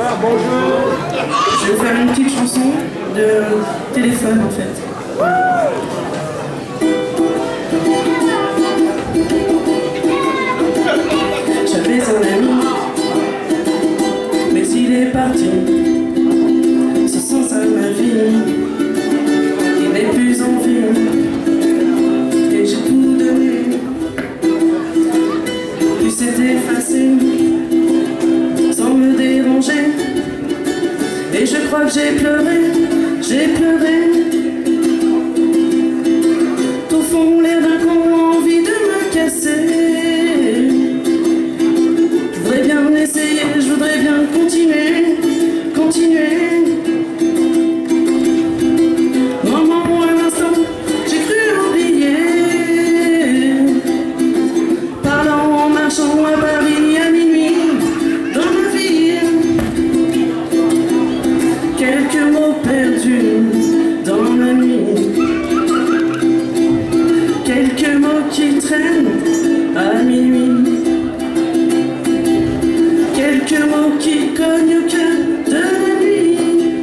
Je vais faire une petite chanson de téléphone en fait. J'avais un ami, mais il est parti. Ce sens à ma vie, il n'est plus en vie. Et j'ai tout donné, puis s'est effacé sans me déranger. Et je crois que j'ai pleuré, j'ai pleuré. Au fond, l'air d'un con a envie de me casser. Je voudrais bien essayer, je voudrais bien continuer, continuer. Maman, un instant, j'ai cru oublier. Parlant en marchant à Paris à minuit, dans ma vie. Quelques mots perdus dans la nuit, quelques mots qui traînent à minuit, quelques mots qui cognent au cœur de la nuit.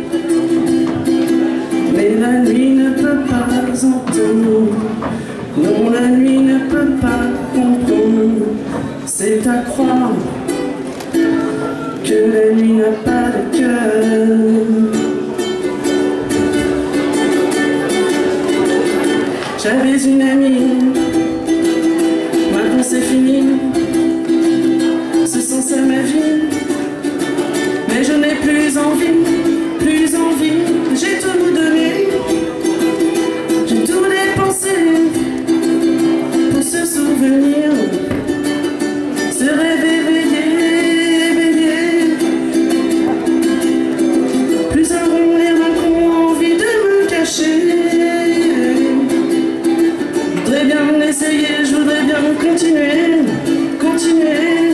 Mais la nuit ne peut pas entendre, non, la nuit ne peut pas comprendre. C'est à croire que la nuit n'a pas de cœur. J'avais une amie, maintenant c'est fini, ce sens à ma vie, mais je n'ai plus envie, j'ai tout donné, j'ai tout dépensé pour se souvenir, se rêver, éveiller, plus un rond, l'air d'un con, envie de me cacher. Je voudrais bien continuer, continuer.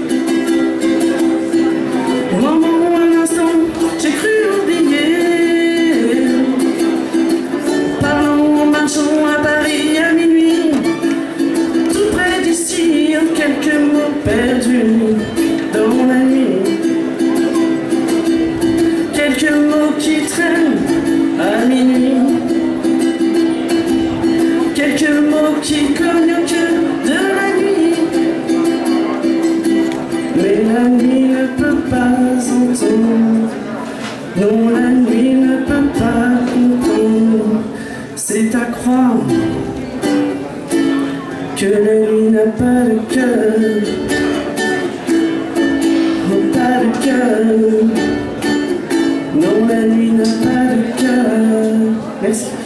Au moment où un instant, j'ai cru oublier. Parlant en marchant à Paris à minuit, tout près d'ici, quelques mots perdus dans la nuit. Quelques mots qui traînent à minuit. Quelques mots qui cognent au cœur de la nuit. Mais la nuit ne peut pas entendre, non, la nuit ne peut pas comprendre. C'est à croire que la nuit n'a pas de cœur, oh, pas de cœur. Non, la nuit n'a pas de cœur. Merci.